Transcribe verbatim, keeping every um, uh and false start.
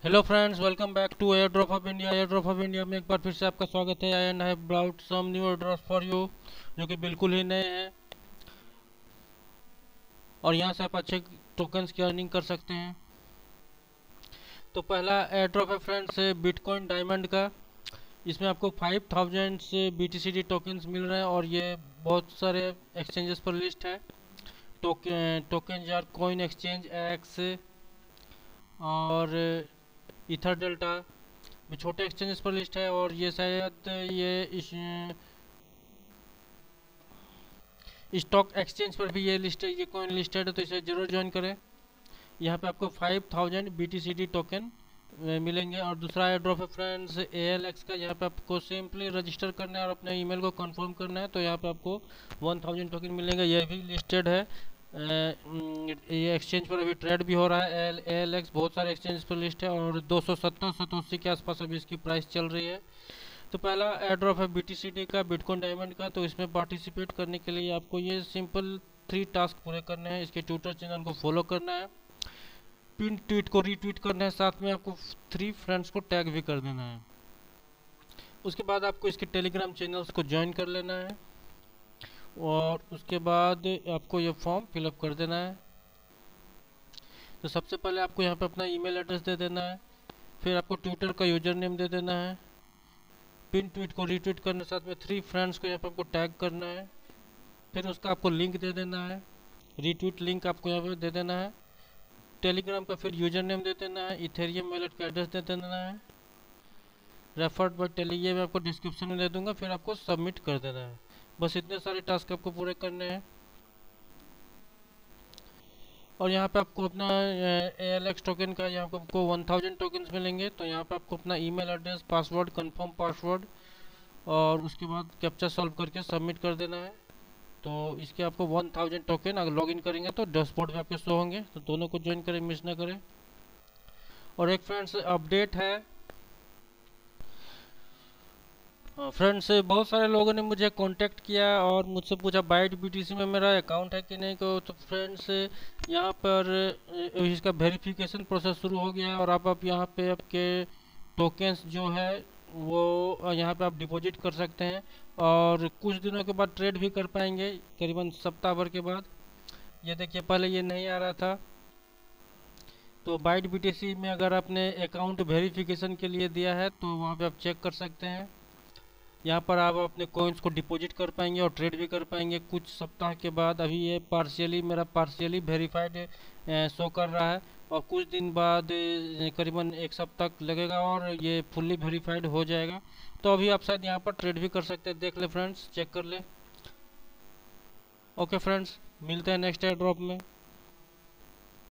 Hello friends, welcome back to airdrop of India. Airdrop of India में एक बार फिर से आपका स्वागत है। And I have brought some new airdrop for you, जो कि बिल्कुल ही नए हैं और यहाँ से आप अच्छे टोकन्स की अर्निंग कर सकते हैं। तो पहला एयर ड्रॉप है फ्रेंड्स बिटकॉइन डायमंड का। इसमें आपको फाइव थाउजेंड से B T C D tokens मिल रहे हैं और ये बहुत सारे एक्सचेंजेस पर लिस्ट है। Token token jar coin exchange, X और इथर डेल्टा भी छोटे एक्सचेंजेस पर लिस्ट है। और ये शायद ये इस स्टॉक एक्सचेंज पर भी ये लिस्ट है, ये कॉइन लिस्टेड है, तो इसे जरूर ज्वाइन करें। यहाँ पे आपको five thousand B T C D token मिलेंगे। और दूसरा एयर ड्रॉप है फ्रेंड्स ए एल एक्स का। यहाँ पे आपको सिंपली रजिस्टर करना है और अपने ईमेल को कंफर्म करना है, तो यहाँ पे आपको वन थाउजेंड टोकन मिलेंगे। ये भी लिस्टेड है, ये एक्सचेंज पर अभी ट्रेड भी हो रहा है। एल एल एक्स बहुत सारे एक्सचेंज पर लिस्ट है और दो सौ सत्तर सतोसी के आसपास अभी इसकी प्राइस चल रही है। तो पहला एयर ड्रॉप है बी टी सी डी का, बिटकॉइन डायमंड का। तो इसमें पार्टिसिपेट करने के लिए आपको ये सिंपल थ्री टास्क पूरे करने हैं। इसके ट्विटर चैनल को फॉलो करना है, पिन ट्वीट को रीट्वीट करना है, साथ में आपको थ्री फ्रेंड्स को टैग भी कर देना है। उसके बाद आपको इसके टेलीग्राम चैनल्स को ज्वाइन कर लेना है और उसके बाद आपको ये फॉर्म फिलअप कर देना है। तो सबसे पहले आपको यहाँ पे अपना ईमेल एड्रेस दे देना है, फिर आपको ट्विटर का यूजर नेम दे देना है, पिन ट्वीट को रीट्वीट करना, साथ में थ्री फ्रेंड्स को यहाँ पे आपको टैग करना है, फिर उसका आपको लिंक दे देना है, रीट्वीट लिंक आपको यहाँ पे दे देना है, टेलीग्राम का फिर यूजर नेम दे देना है, इथेरियम वॉलेट का एड्रेस दे देना है, रेफर्ड बाय टेली ये मैं आपको डिस्क्रिप्शन में दे दूंगा, फिर आपको सबमिट कर देना है। बस इतने सारे टास्क आपको पूरे करने हैं। और यहाँ पे आपको अपना ए एल एक्स टोकन का यहाँ पे आपको वन थाउजेंड टोकन्स मिलेंगे। तो यहाँ पे आपको अपना email address, password, confirm password और उसके बाद कैप्चा सॉल्व करके सबमिट कर देना है। तो इसके आपको वन थाउजेंड टोकन अगर लॉगिन करेंगे तो डैशबोर्ड पे आपके शो होंगे। तो दोनों को ज्वाइन करें, मिस ना करें। और एक फ्रेंड्स अपडेट है फ्रेंड्स, बहुत सारे लोगों ने मुझे कांटेक्ट किया और मुझसे पूछा बाइट बी टी सी में मेरा अकाउंट है कि नहीं को। तो फ्रेंड्स यहाँ पर इसका वेरिफिकेशन प्रोसेस शुरू हो गया है और आप आप यहाँ पे आपके टोकन्स जो है वो यहाँ पे आप डिपॉजिट कर सकते हैं और कुछ दिनों के बाद ट्रेड भी कर पाएंगे, करीबन सप्ताह भर के बाद। ये देखिए, पहले ये नहीं आ रहा था। तो बाइट बी टी सी में अगर आपने अकाउंट वेरिफिकेशन के लिए दिया है तो वहाँ पे आप चेक कर सकते हैं। यहाँ पर आप अपने कॉइन्स को डिपॉजिट कर पाएंगे और ट्रेड भी कर पाएंगे कुछ सप्ताह के बाद। अभी ये पार्शियली मेरा पार्शियली वेरीफाइड शो कर रहा है और कुछ दिन बाद करीबन एक सप्ताह लगेगा और ये फुल्ली वेरीफाइड हो जाएगा। तो अभी आप शायद यहाँ पर ट्रेड भी कर सकते हैं। देख ले फ्रेंड्स, चेक कर ले। ओके फ्रेंड्स, मिलते हैं नेक्स्ट एयर ड्रॉप में।